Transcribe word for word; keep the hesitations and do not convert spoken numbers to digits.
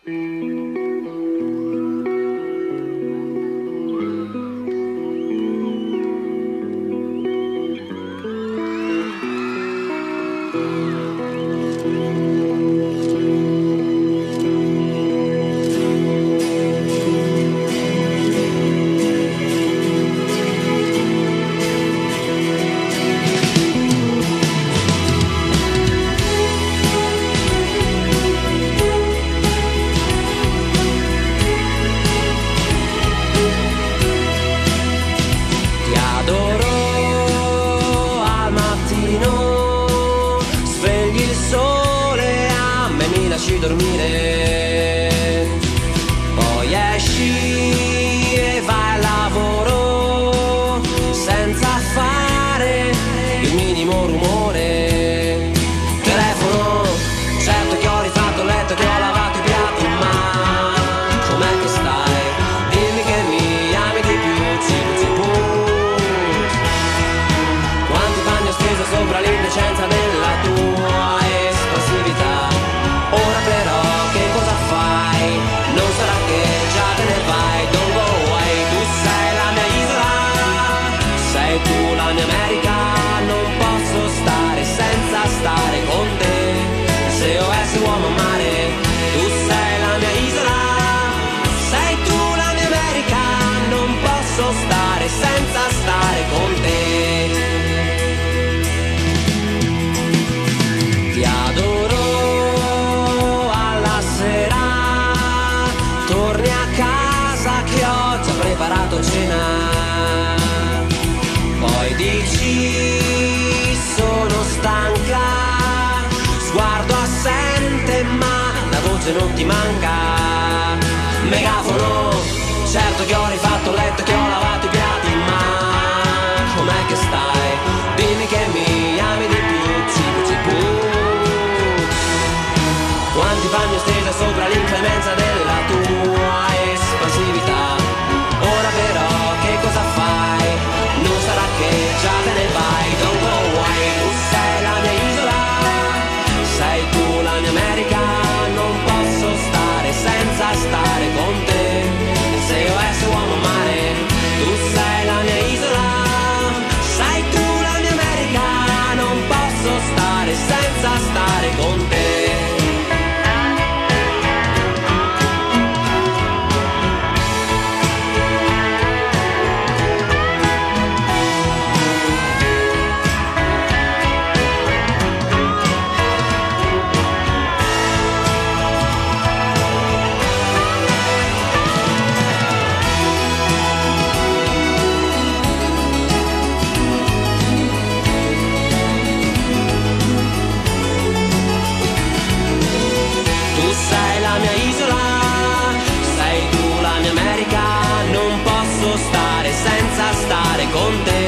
Dormire, poi esci e vai al lavoro senza fare il minimo rumore. Telefono, certo che ho rifatto il letto, che ho lavato i piatti, ma com'è che stai? Dimmi che mi ami di più, zip zip put. Quanti panni ho steso sopra l'indecenza della tua espansività. Ora però che cosa fai? Non sarà che già te ne vai. Don't go away. Tu sei la mia isola, sei tu la mia America. Non posso stare senza stare con te. Se io essi uomo a mare, tu sei la mia isola, sei tu la mia America. Non posso stare senza stare con te. Ti adoro. Preparato cena, poi dici sono stanca, sguardo assente ma la voce non ti manca. Megafono, certo che ho rifatto il letto, che ho lavato i piatti, ma com'è che stai? Dimmi che mi ami di più, zip zip put. Quanti bagni ho steso sopra l'inclemenza della tua espansività. Ora però che cosa fai? Non sarà che già te ne vai. Don't go away. Tu sei la mia isola, sei tu la mia America. Non posso stare senza stare con te. Se io essi uomo a mare, tu sei la mia isola, sei tu la mia America. Non posso stare senza stare con te. Con te.